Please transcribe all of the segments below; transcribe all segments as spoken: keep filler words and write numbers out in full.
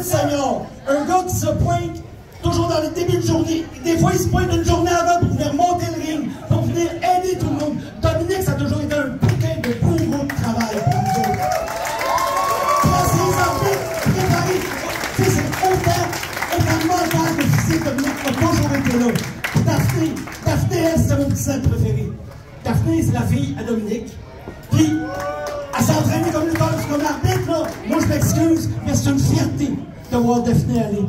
de senior. Un gars qui se pointe toujours dans le début de journée. Des fois, il se pointe une journée avant pour venir monter le ring, pour venir aider tout le monde. Dominique, ça a toujours été un putain de bourreau de travail pour nous autres. Tracer les arbitres, préparer. Tu sais, c'est autant, autant mental que physique. Dominique a toujours été là. Puis Daphné, Daphné, elle, c'est mon petit sel préféré. Daphné, c'est la fille à Dominique. Puis, elle s'entraînait comme lutteur, comme l'arbitre, là. Moi, je m'excuse, mais c'est une fierté de voir Daphné aller.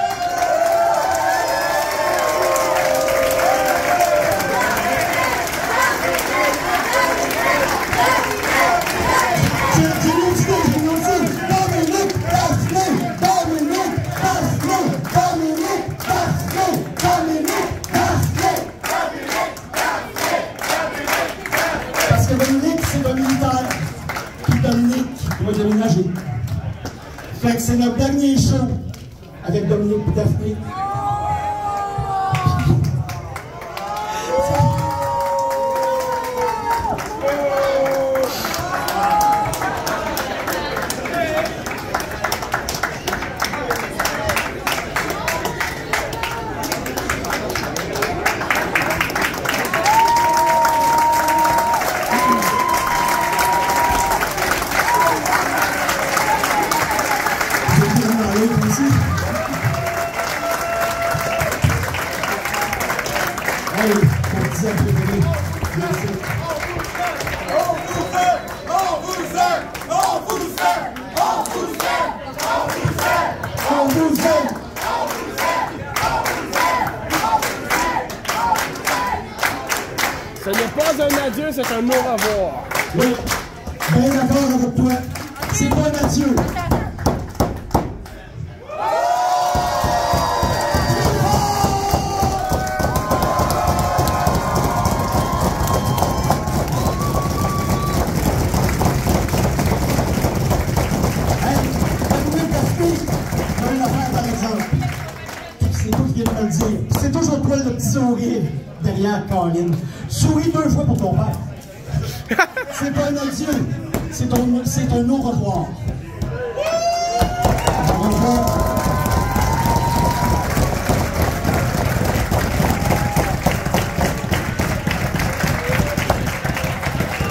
Déménager. Fait que c'est notre dernier show avec Dominique et Daphné. Hey, mon petit aime préféré, merci. On vous aime, on vous aime, on vous aime, on vous aime, on vous aime, On vous aime, on vous aime, on vous aime, on vous aime. Ce n'est pas un adieu, c'est un au revoir. oui, bien d'accord avec toi. C'est pas un adieu. C'est toujours toi le petit sourire derrière Colin. Souris deux fois pour ton père. C'est pas un adieu, c'est un, c'est un au revoir.